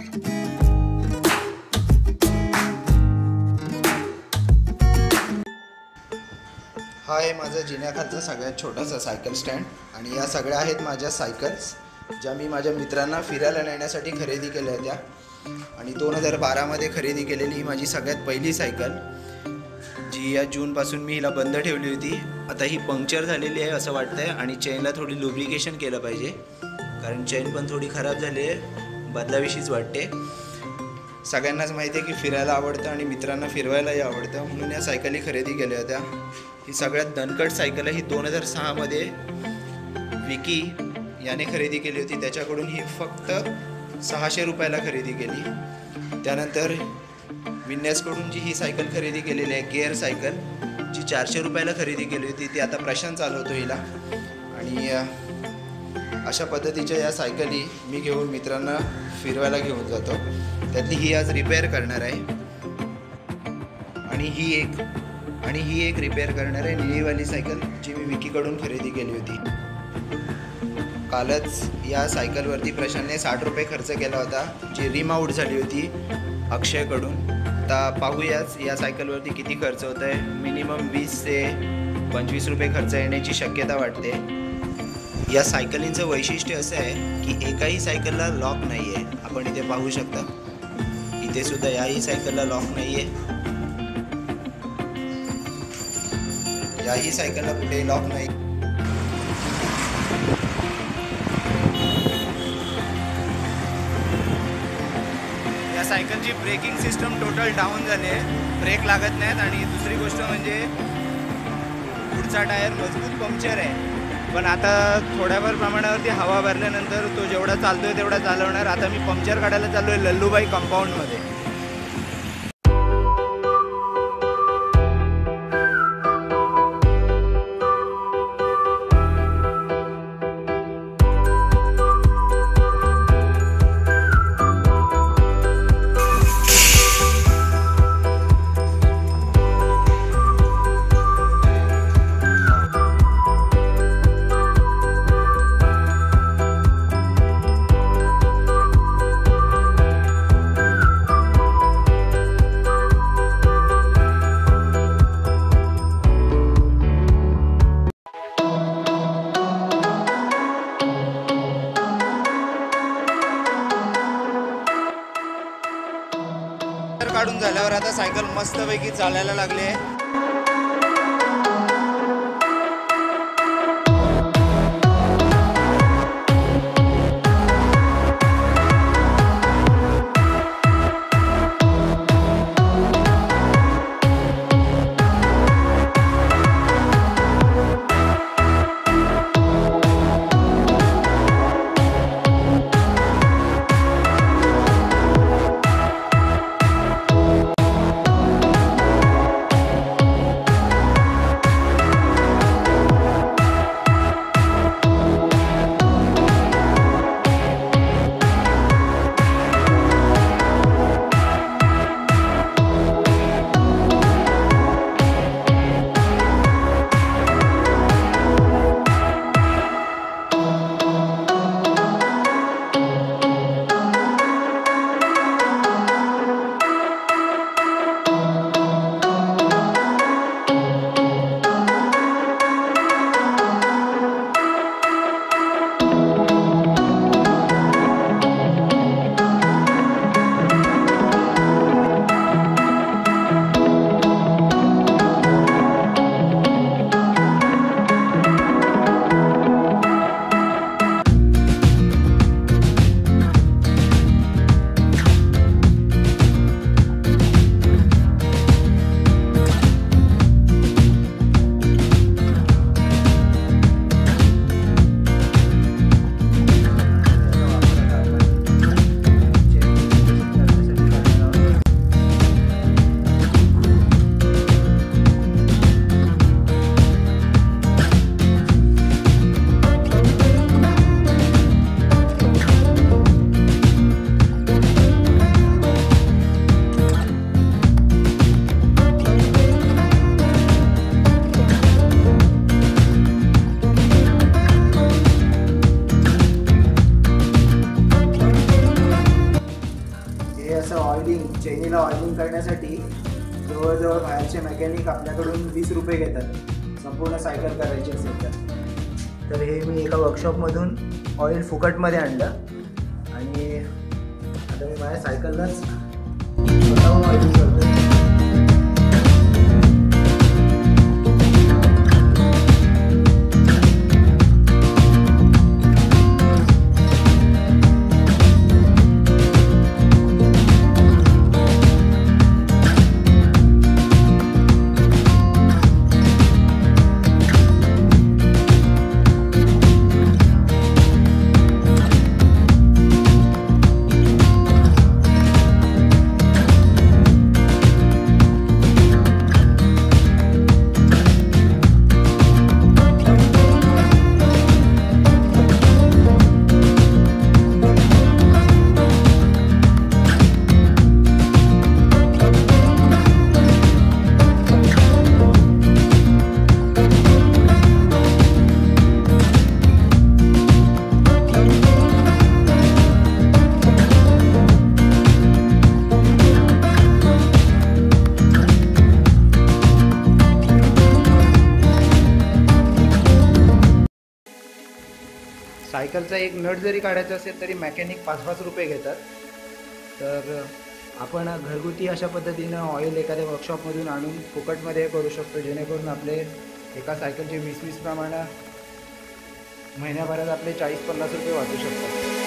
हा आहे माझा जिन्याखालचा सगळ्यात छोटासा सायकल स्टँड आणि या सगळ्या आहेत माझ्या सायकल्स ज्या मी माझ्या मित्रांना फिरायला नेण्यासाठी खरेदी केल्या होत्या आणि 2012मध्ये खरेदी केलेली ही माझी सगळ्यात पहिली सायकल जी या जूनपासून मी हिला बंद ठेवली होती। आता ही पंक्चर झालेली आहे असं वाटतंय आणि चेनला थोडी लुब्रिकेशन केलं पाहिजे कारण चेन पण थोडी खराब झाली आहे, बदलाविषयीच वाटते। सगळ्यांनाच माहिती आहे की फिरायला आवडतं आणि मित्रांना फिरवायलाही आवडतं म्हणून या सायकली खरेदी केल्या होत्या। ही सगळ्यात दणकट सायकल आहे। ही 2006मध्ये विकी याने खरेदी केली होती, त्याच्याकडून ही फक्त 600 रुपयाला खरेदी केली। त्यानंतर विन्यासकडून जी ही सायकल खरेदी केलेली आहे गिअर सायकल जी 400 रुपयाला खरेदी केली होती, ती आता प्रशांत चालवतो हिला। आणि अशा पद्धतीच्या या सायकली मी घेऊन मित्रांना फिरवायला घेऊन जातो। त्यातली ही आज रिपेअर करणार आहे आणि ही एक रिपेअर करणार आहे निळीवाली सायकल जी मी विकीकडून खरेदी केली होती। कालच या सायकलवरती प्रशांतने 60 रुपये खर्च केला होता जी रिम आउट झाली होती अक्षयकडून। आता पाहूयाच या सायकलवरती किती खर्च होत आहे। मिनिमम 20 ते 25 रुपये खर्च येण्याची शक्यता वाटते। या सायकलींचं वैशिष्ट्य असं आहे की एकाही सायकलला लॉक नाही आहे। आपण इथे पाहू शकता, इथे सुद्धा याही सायकलला लॉक नाही आहे, याही सायकलला कुठेही लॉक नाही। या सायकलची ब्रेकिंग सिस्टम टोटल डाऊन झाली आहे, ब्रेक लागत नाहीत आणि दुसरी गोष्ट म्हणजे पुढचा टायर मजबूत पंक्चर आहे। पण आता थोड्याफार प्रमाणावरती हवा भरल्यानंतर तो जेवढा चालतोय तेवढा चालवणार। आता मी पंक्चर काढायला चाललोय लल्लूबाई कंपाऊंडमध्ये। काढून झाल्यावर आता सायकल मस्तपैकी चालायला लागली आहे। ऑइलिंग चेनीला ऑइलिंग करण्यासाठी जवळजवळ बाहेरचे मेकॅनिक आपल्याकडून 20 रुपये घेतात संपूर्ण सायकल करायची असेल तर हे मी एका वर्कशॉपमधून ऑइल फुकटमध्ये आणलं आणि आता मी माझ्या सायकललाच स्वतःहून ऑइलिंग करतो. सायकलचा एक नट जरी काढायचा असेल तरी मेकॅनिक 5-5 रुपये घेतात. तर आपण घरगुती अशा पद्धतीनं ऑइल एखाद्या वर्कशॉपमधून आणून फुकटमध्ये करू शकतो, जेणेकरून आपले एका सायकलचे 20-20 प्रमाणे महिन्याभरात आपले 40-50 रुपये वाचू शकतात.